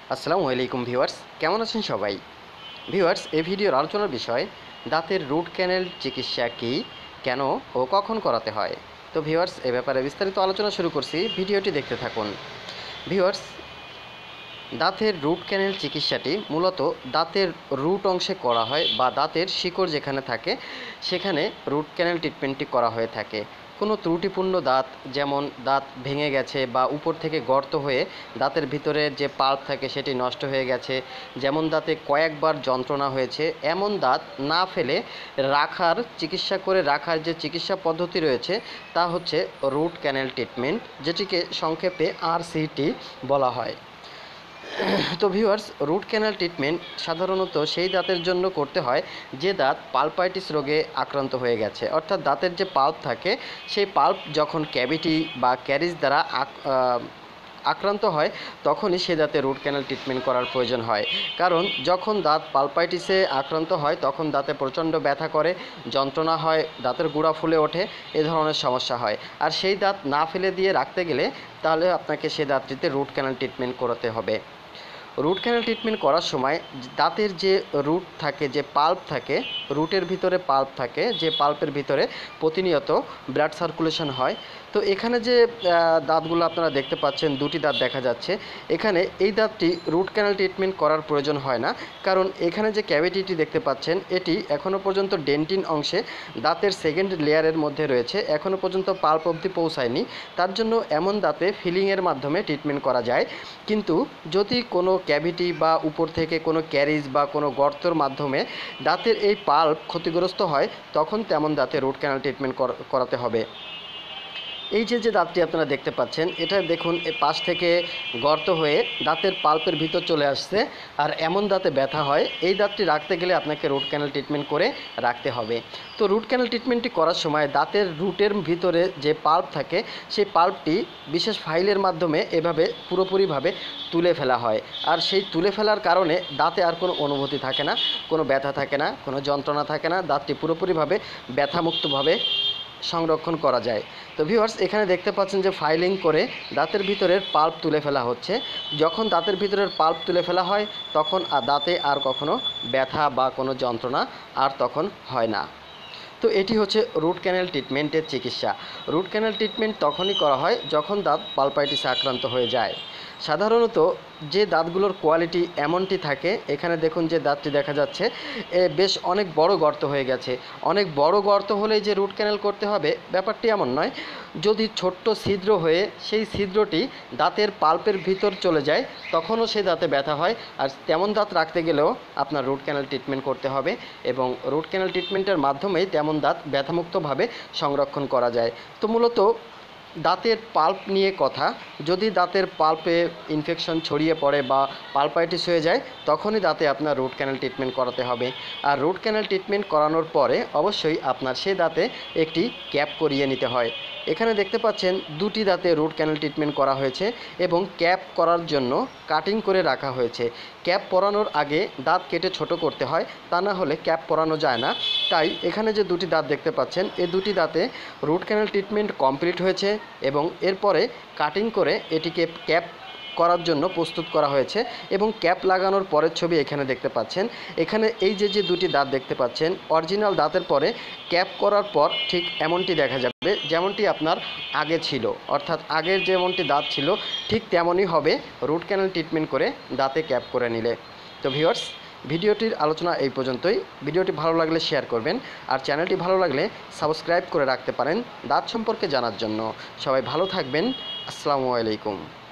আসসালামু আলাইকুম ভিউয়ার্স, কেমন আছেন সবাই? ভিউয়ার্স, এই ভিডিওর আলোচনার বিষয় দাঁতের রুট ক্যানেল চিকিৎসা কী, কেন ও কখন করাতে হয়। তো ভিউয়ার্স, এ ব্যাপারে বিস্তারিত আলোচনা শুরু করছি, ভিডিওটি দেখতে থাকুন। ভিউয়ার্স, দাঁতের রুট ক্যানেল চিকিৎসাটি মূলত দাঁতের রুট অংশে করা হয় বা দাঁতের শিকড় যেখানে থাকে সেখানে রুট ক্যানেল ট্রিটমেন্টটি করা হয়ে থাকে। কোনো ত্রুটিপূর্ণ দাঁত, যেমন দাঁত ভেঙে গেছে বা উপর থেকে গর্ত হয়ে দাঁতের ভিতরে যে পাল্প থাকে সেটি নষ্ট হয়ে গেছে, যেমন দাঁতে কয়েকবার যন্ত্রণা হয়েছে, এমন দাঁত না ফেলে রাখার চিকিৎসা করে রাখার যে চিকিৎসা পদ্ধতি রয়েছে তা হচ্ছে রুট ক্যানেল ট্রিটমেন্ট, যেটিকে সংক্ষেপে RCT বলা হয়। তো ভিউয়ার্স, রুট ক্যানাল ট্রিটমেন্ট সাধারণত সেই দাঁতের জন্য করতে হয় যে দাঁত পালপাইটিস রোগে আক্রান্ত হয়ে গেছে, অর্থাৎ দাঁতের যে পাল্প থাকে সেই পাল্প যখন ক্যাভিটি বা ক্যারিজ দ্বারা আক্রান্ত হয় তখনই সে দাঁতে রুট ক্যানাল ট্রিটমেন্ট করার প্রয়োজন হয়। কারণ যখন দাঁত পালপাইটিসে আক্রান্ত হয় তখন দাঁতে প্রচণ্ড ব্যথা করে, যন্ত্রণা হয়, দাঁতের গুঁড়া ফুলে ওঠে, এ ধরনের সমস্যা হয়। আর সেই দাঁত না ফেলে দিয়ে রাখতে গেলে তাহলে আপনাকে সে দাঁতটিতে রুট ক্যানাল ট্রিটমেন্ট করাতে হবে। রুট ক্যানাল ট্রিটমেন্ট করার সময় দাঁতের যে রুট থাকে, যে পাল্প থাকে, রুটের ভিতরে পাল্প থাকে, যে পাল্পের ভিতরে প্রতিনিয়ত ব্লাড সার্কুলেশন হয়। তো এখানে যে দাঁতগুলো আপনারা দেখতে পাচ্ছেন, দুটি দাঁত দেখা যাচ্ছে, এখানে এই দাঁতটি রুট ক্যানাল ট্রিটমেন্ট করার প্রয়োজন হয় না। কারণ এখানে যে ক্যাভিটিটি দেখতে পাচ্ছেন এটি এখনও পর্যন্ত ডেন্টিন অংশে দাঁতের সেকেন্ড লেয়ারের মধ্যে রয়েছে, এখনও পর্যন্ত পাল্প অবধি পৌঁছায়নি। তার জন্য এমন দাঁতে ফিলিংয়ের মাধ্যমে ট্রিটমেন্ট করা যায়। কিন্তু যদি কোনো ক্যাভিটি বা উপর থেকে কোনো ক্যারিজ বা কোনো গর্তর মাধ্যমে দাঁতের এই পাল্প ক্ষতিগ্রস্ত হয় তখন তেমন দাঁতে রুট ক্যানাল ট্রিটমেন্ট করাতে হবে। এই যে দাঁতটি আপনারা দেখতে পাচ্ছেন, এটা দেখুন পাশ থেকে গর্ত হয়ে দাঁতের পাল্পের ভিতর চলে আসছে, আর এমন দাঁতে ব্যথা হয়। এই দাঁতটি রাখতে গেলে আপনাকে রুট ক্যানাল ট্রিটমেন্ট করে রাখতে হবে। তো রুট ক্যানাল ট্রিটমেন্টটি করার সময় দাঁতের রুটের ভিতরে যে পাল্প থাকে সেই পাল্পটি বিশেষ ফাইলের মাধ্যমে এভাবে পুরোপুরিভাবে তুলে ফেলা হয়। আর সেই তুলে ফেলার কারণে দাঁতে আর কোনো অনুভূতি থাকে না, কোনো ব্যথা থাকে না, কোনো যন্ত্রণা থাকে না, দাঁতটি পুরোপুরিভাবে ব্যথামুক্তভাবে সংরক্ষণ করা যায়। তো ভিউয়ার্স, এখানে দেখতে পাচ্ছেন যে ফাইলিং করে দাঁতের ভিতরের পাল্প তুলে ফেলা হচ্ছে। যখন দাঁতের ভিতরের পাল্প তুলে ফেলা হয় তখন দাঁতে আর কখনো ব্যথা বা কোনো যন্ত্রণা আর তখন হয় না। তো এটি হচ্ছে রুট ক্যানেল ট্রিটমেন্টের চিকিৎসা। রুট ক্যানেল ট্রিটমেন্ট তখনই করা হয় যখন দাঁত পালপাইটিসে আক্রান্ত হয়ে যায়। সাধারণত যে দাঁতগুলোর কোয়ালিটি এমনটি থাকে, এখানে দেখুন যে দাঁতটি দেখা যাচ্ছে বেশ অনেক বড় গর্ত হয়ে গেছে। অনেক বড় গর্ত হলেই যে রুট ক্যানেল করতে হবে ব্যাপারটি এমন নয়। যদি ছোট্ট ছিদ্র হয়ে সেই ছিদ্রটি দাঁতের পাল্পের ভিতর চলে যায় তখনও সেই দাঁতে ব্যথা হয়। আর তেমন দাঁত রাখতে গেলেও আপনার রুট ক্যানেল ট্রিটমেন্ট করতে হবে, এবং রুট ক্যানেল ট্রিটমেন্টের মাধ্যমেই তেমন দাঁত ব্যথামুক্তভাবে সংরক্ষণ করা যায়। তো মূলত দাঁতের পাল্প নিয়ে কথা। যদি দাঁতের পাল্পে ইনফেকশন ছড়িয়ে পড়ে বা পালপাইটিস হয়ে যায় তখনই দাঁতে আপনার রুট ক্যানেল ট্রিটমেন্ট করাতে হবে। আর রুট ক্যানেল ট্রিটমেন্ট করানোর পরে অবশ্যই আপনার সে দাঁতে একটি ক্যাপ করিয়ে নিতে হয়। এখানে দেখতে পাচ্ছেন দুটি দাঁতে রুট ক্যানেল ট্রিটমেন্ট করা হয়েছে এবং ক্যাপ করার জন্য কাটিং করে রাখা হয়েছে। ক্যাপ পরানোর আগে দাঁত কেটে ছোট করতে হয়, তা না হলে ক্যাপ পরানো যায় না। তাই এখানে যে দুটি দাঁত দেখতে পাচ্ছেন এই দুটি দাঁতে রুট ক্যানেল ট্রিটমেন্ট কমপ্লিট হয়েছে এবং এরপরে কাটিং করে এটিকে ক্যাপ করার জন্য প্রস্তুত করা হয়েছে এবং ক্যাপ লাগানোর পরের ছবি এখানে দেখতে পাচ্ছেন। এখানে এই যে দুটি দাঁত দেখতে পাচ্ছেন, অরিজিনাল দাঁতের পরে ক্যাপ করার পর ঠিক এমনটি দেখা যাবে যেমনটি আপনার আগে ছিল, অর্থাৎ আগের যেমনটি দাঁত ছিল ঠিক তেমনই হবে রুট ক্যানেল ট্রিটমেন্ট করে দাঁতে ক্যাপ করে নিলে। তো ভিউয়ার্স, ভিডিওটির আলোচনা এই পর্যন্তই। ভিডিওটি ভালো লাগলে শেয়ার করবেন, আর চ্যানেলটি ভালো লাগলে সাবস্ক্রাইব করে রাখতে পারেন দাঁত সম্পর্কে জানার জন্য। সবাই ভালো থাকবেন। আসসালামু আলাইকুম।